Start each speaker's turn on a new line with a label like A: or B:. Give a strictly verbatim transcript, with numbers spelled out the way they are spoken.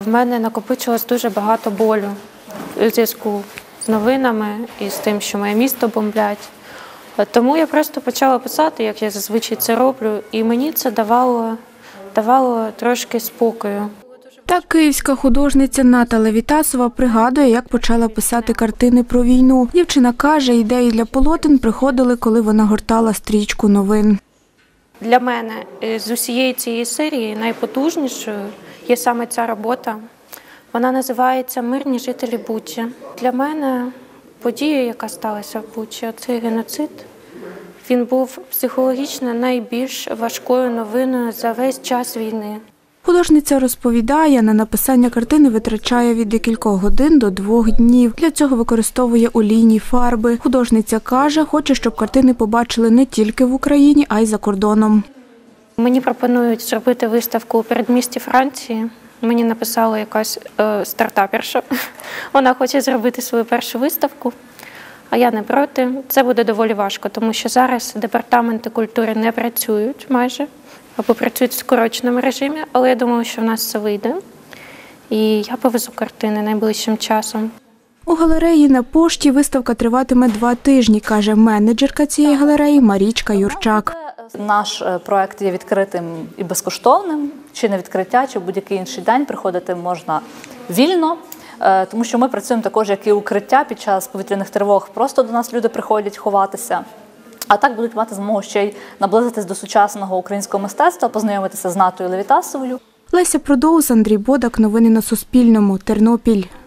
A: В мене накопичилось дуже багато болю у зв'язку з новинами і з тим, що моє місто бомблять. Тому я просто почала писати, як я зазвичай це роблю, і мені це давало, давало трошки спокою.
B: Так київська художниця Ната Левітасова пригадує, як почала писати картини про війну. Дівчина каже, ідеї для полотен приходили, коли вона гортала стрічку новин.
A: Для мене з усієї цієї серії найпотужнішою є саме ця робота. Вона називається «Мирні жителі Бучі». Для мене подія, яка сталася в Бучі, цей геноцид, він був психологічно найбільш важкою новиною за весь час війни.
B: Художниця розповідає, на написання картини витрачає від декількох годин до двох днів. Для цього використовує олійні фарби. Художниця каже, хоче, щоб картини побачили не тільки в Україні, а й за кордоном.
A: Мені пропонують зробити виставку у передмісті Франції. Мені написала якась е, стартаперша. Вона хоче зробити свою першу виставку, а я не проти. Це буде доволі важко, тому що зараз департаменти культури не працюють майже, або працюють в скороченому режимі, але я думаю, що в нас це вийде. І я повезу картини найближчим часом.
B: У галереї на Пошті виставка триватиме два тижні, каже менеджерка цієї галереї Марічка Юрчак.
C: Наш проект є відкритим і безкоштовним, чи на відкриття, чи в будь-який інший день приходити можна вільно, тому що ми працюємо також як і укриття під час повітряних тривог. Просто до нас люди приходять ховатися, а так будуть мати змогу ще й наблизитись до сучасного українського мистецтва, познайомитися з Натою Левітасовою.
B: Леся Продоус, Андрій Бодак. Новини на Суспільному. Тернопіль.